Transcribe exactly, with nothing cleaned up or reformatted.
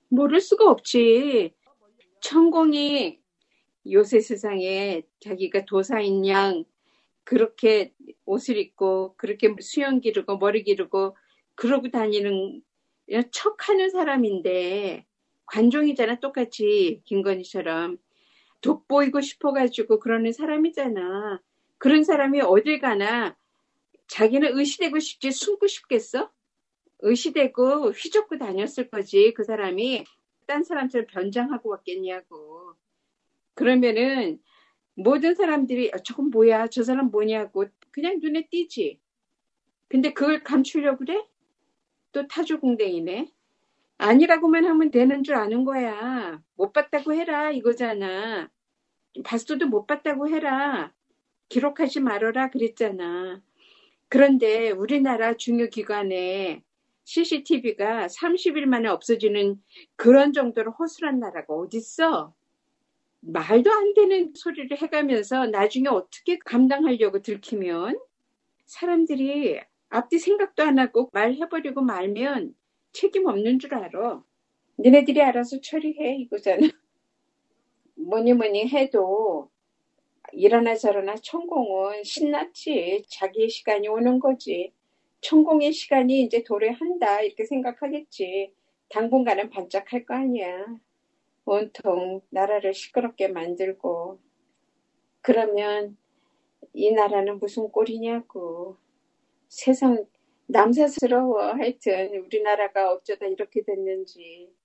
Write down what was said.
모를 수가 없지. 천공이 요새 세상에 자기가 도사인 양 그렇게 옷을 입고 그렇게 수염 기르고 머리 기르고 그러고 다니는 척하는 사람인데 관종이잖아. 똑같이 김건희처럼 돋보이고 싶어가지고 그러는 사람이잖아. 그런 사람이 어딜 가나 자기는 의시되고 싶지 숨고 싶겠어? 의시되고 휘젓고 다녔을 거지. 그 사람이 딴 사람처럼 변장하고 왔겠냐고. 그러면은 모든 사람들이 아, 저건 뭐야? 저 사람 뭐냐고 그냥 눈에 띄지. 근데 그걸 감추려고 그래? 또 타조공댕이네. 아니라고만 하면 되는 줄 아는 거야. 못 봤다고 해라 이거잖아. 봤어도 못 봤다고 해라. 기록하지 말아라 그랬잖아. 그런데 우리나라 중요기관에 씨씨티비가 삼십 일 만에 없어지는 그런 정도로 허술한 나라가 어딨어? 말도 안 되는 소리를 해가면서 나중에 어떻게 감당하려고 들키면 사람들이 앞뒤 생각도 안 하고 말해버리고 말면 책임 없는 줄 알아. 니네들이 알아서 처리해 이거잖아. 뭐니 뭐니 해도 이러나 저러나 천공은 신났지. 자기의 시간이 오는 거지. 천공의 시간이 이제 도래한다 이렇게 생각하겠지. 당분간은 반짝할 거 아니야. 온통 나라를 시끄럽게 만들고. 그러면 이 나라는 무슨 꼴이냐고. 세상 남사스러워. 하여튼 우리나라가 어쩌다 이렇게 됐는지.